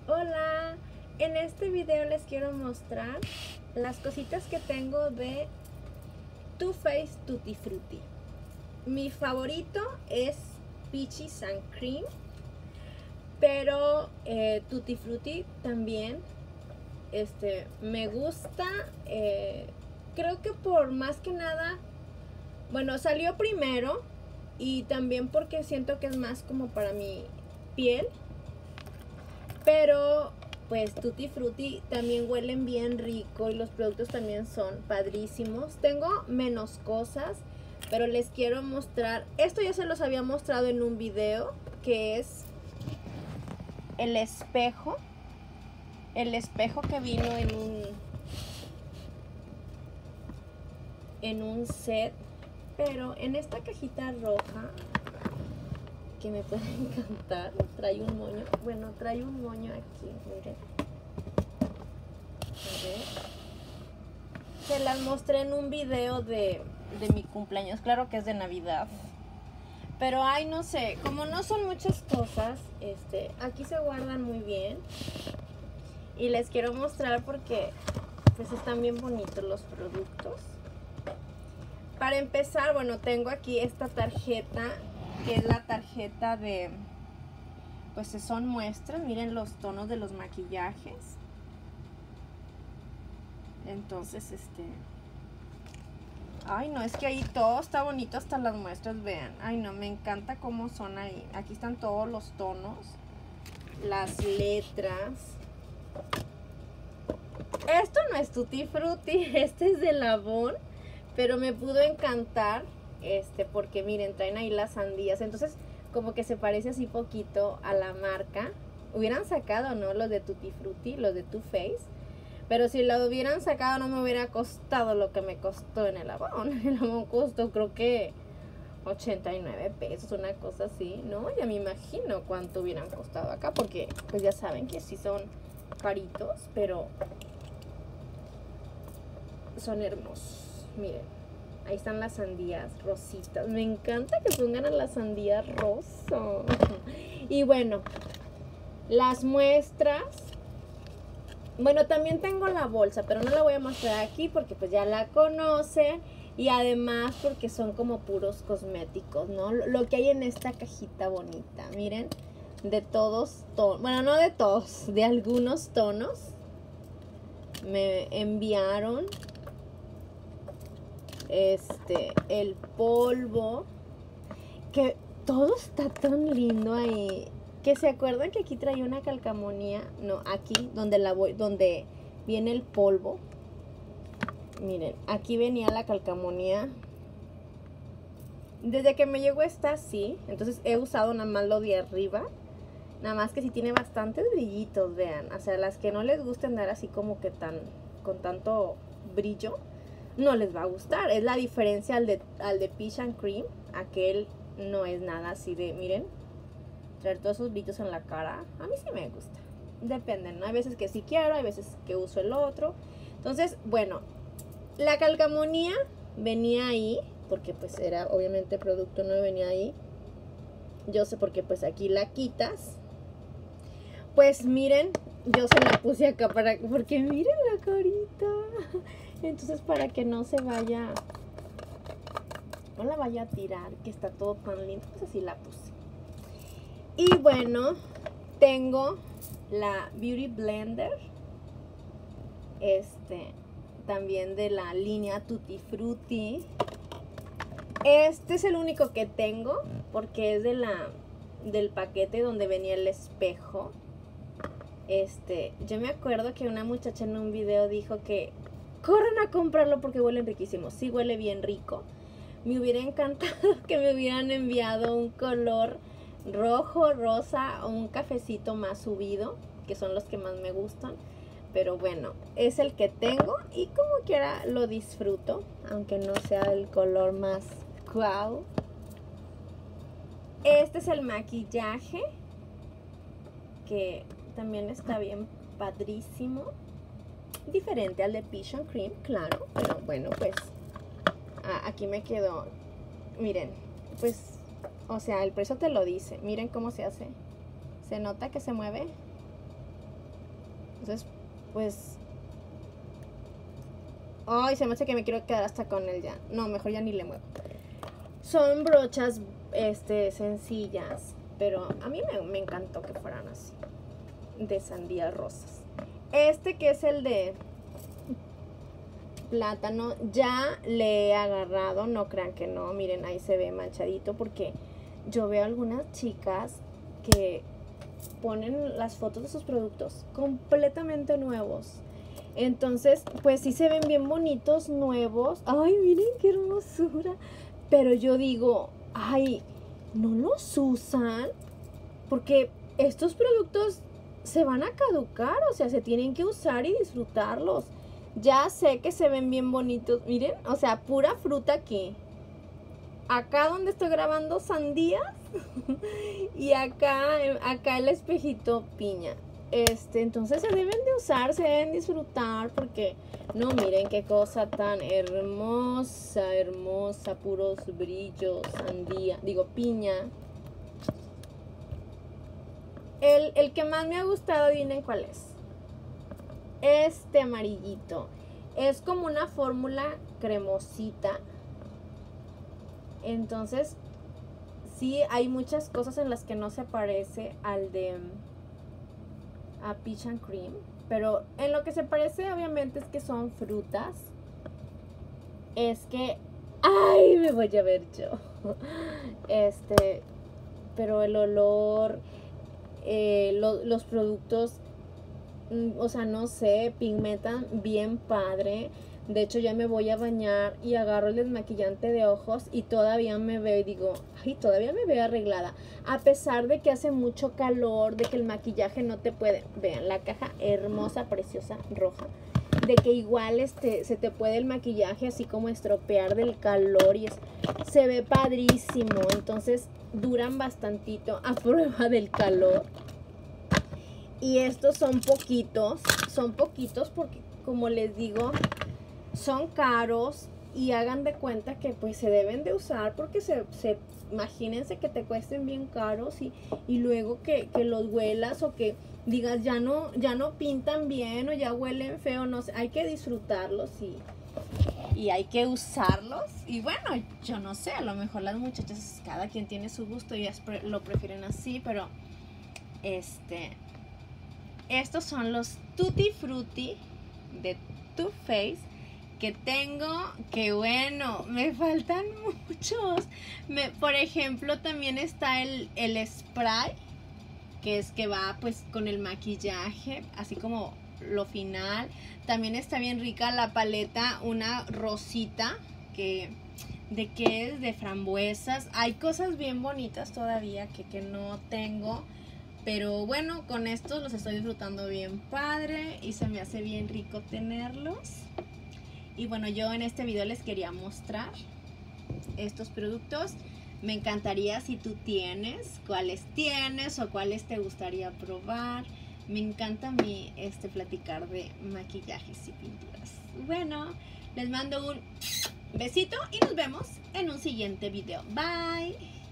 Hola, en este video les quiero mostrar las cositas que tengo de Too Faced Tutti Frutti. Mi favorito es Peaches and Cream, pero Tutti Frutti también me gusta. Creo que por más que nada, bueno, salió primero y también porque siento que es más como para mi piel. Pero pues Tutti Frutti también huelen bien rico y los productos también son padrísimos. Tengo menos cosas, pero les quiero mostrar. Esto ya se los había mostrado en un video, que es el espejo. El espejo que vino en un set, pero en esta cajita roja que me puede encantar. Trae un moño. Bueno, trae un moño aquí, miren. A ver. Se las mostré en un video de mi cumpleaños. Claro que es de Navidad. Pero ay, no sé, como no son muchas cosas, aquí se guardan muy bien. Y les quiero mostrar porque pues están bien bonitos los productos. Para empezar, bueno, tengo aquí esta tarjeta, que es la tarjeta de, pues son muestras, miren los tonos de los maquillajes. Entonces, ay, no, es que ahí todo está bonito, hasta las muestras, vean. Ay, no, me encanta cómo son ahí. Aquí están todos los tonos, las letras. Esto no es Tutti Frutti, este es de Labón, pero me pudo encantar, porque miren, traen ahí las sandías. Entonces, como que se parece así poquito a la marca. Hubieran sacado, ¿no? Los de Tutti Frutti, los de Too Faced. Pero si lo hubieran sacado no me hubiera costado lo que me costó en el Avon. El Avon costó creo que 89 pesos, una cosa así, ¿no? Ya me imagino cuánto hubieran costado acá, porque pues ya saben que sí son caritos, pero son hermosos. Miren, ahí están las sandías rositas. Me encanta que pongan a las sandías rosa. Y bueno, las muestras. Bueno, también tengo la bolsa, pero no la voy a mostrar aquí porque pues ya la conocen. Y además porque son como puros cosméticos, ¿no? Lo que hay en esta cajita bonita, miren, de todos tonos. Bueno, no de todos, de algunos tonos. Me enviaron el polvo, que todo está tan lindo ahí. Que se acuerdan que aquí traía una calcamonía. No, aquí donde viene el polvo. Miren, aquí venía la calcamonía. Desde que me llegó está así. Entonces he usado nada más lo de arriba. Nada más que si tiene bastantes brillitos, vean. O sea, las que no les gusta andar así como que con tanto brillo, no les va a gustar. Es la diferencia al de Peach and Cream. Aquel no es nada así de, miren, traer todos esos brillos en la cara. A mí sí me gusta. Depende, ¿no? Hay veces que sí quiero, hay veces que uso el otro. Entonces, bueno, la calcamonía venía ahí, porque pues era obviamente producto nuevo, venía ahí. Yo sé porque pues aquí la quitas. Pues miren, yo se la puse acá porque miren la carita. Entonces para que no se vaya, no la vaya a tirar, que está todo tan lindo, pues así la puse. Y bueno, tengo la Beauty Blender, también de la línea Tutti Frutti. Este es el único que tengo porque es del paquete donde venía el espejo. Yo me acuerdo que una muchacha en un video dijo que corran a comprarlo porque huelen riquísimos. Sí, huele bien rico. Me hubiera encantado que me hubieran enviado un color rojo, rosa o un cafecito más subido, que son los que más me gustan. Pero bueno, es el que tengo y como quiera lo disfruto, aunque no sea el color más wow. Este es el maquillaje, que también está bien padrísimo. Diferente al de Peach and Cream, claro. Pero bueno, pues aquí me quedó. Miren, pues, o sea, el precio te lo dice. Miren cómo se hace. ¿Se nota que se mueve? Entonces, pues... Ay, se me hace que me quiero quedar hasta con él ya. No, mejor ya ni le muevo. Son brochas, sencillas. Pero a mí me encantó que fueran así. De sandía rosas. Este que es el de plátano, ya le he agarrado. No crean que no. Miren, ahí se ve manchadito. Porque yo veo algunas chicas que ponen las fotos de sus productos completamente nuevos. Entonces, pues sí se ven bien bonitos, nuevos. Ay, miren qué hermosura. Pero yo digo, ay, ¿no los usan? Porque estos productos se van a caducar, o sea, se tienen que usar y disfrutarlos. Ya sé que se ven bien bonitos, miren, o sea, pura fruta aquí. Acá donde estoy grabando sandías y acá el espejito piña. Entonces se deben de usar, se deben disfrutar porque no, miren qué cosa tan hermosa, hermosa, puros brillos, sandía, digo piña. El que más me ha gustado, adivinen cuál es. Este amarillito. Es como una fórmula cremosita. Entonces, sí, hay muchas cosas en las que no se parece al de a Peach and Cream, pero en lo que se parece obviamente es que son frutas. Es que, ay, me voy a ver yo. Pero el olor, los productos, o sea, no sé, pigmentan bien padre. De hecho, ya me voy a bañar y agarro el desmaquillante de ojos y todavía me veo y digo, ay, todavía me veo arreglada. A pesar de que hace mucho calor, de que el maquillaje no te puede... Vean, la caja hermosa, preciosa, roja. De que igual se te puede el maquillaje así como estropear del calor y se ve padrísimo. Entonces, duran bastantito a prueba del calor. Y estos son poquitos porque, como les digo, son caros y hagan de cuenta que pues se deben de usar porque imagínense que te cuesten bien caros y luego que los huelas o que digas ya no pintan bien o ya huelen feo, no sé, hay que disfrutarlos y hay que usarlos. Y bueno, yo no sé, a lo mejor las muchachas, cada quien tiene su gusto y lo prefieren así, pero estos son los Tutti Frutti de Too Faced que tengo, que bueno, me faltan muchos. Por ejemplo, también está el spray, que va pues con el maquillaje, así como lo final. También está bien rica la paleta, una rosita, ¿de qué es? De frambuesas. Hay cosas bien bonitas todavía que no tengo. Pero bueno, con estos los estoy disfrutando bien padre y se me hace bien rico tenerlos. Y bueno, yo en este video les quería mostrar estos productos. Me encantaría si tú tienes, cuáles tienes o cuáles te gustaría probar. Me encanta a mí platicar de maquillajes y pinturas. Bueno, les mando un besito y nos vemos en un siguiente video. Bye.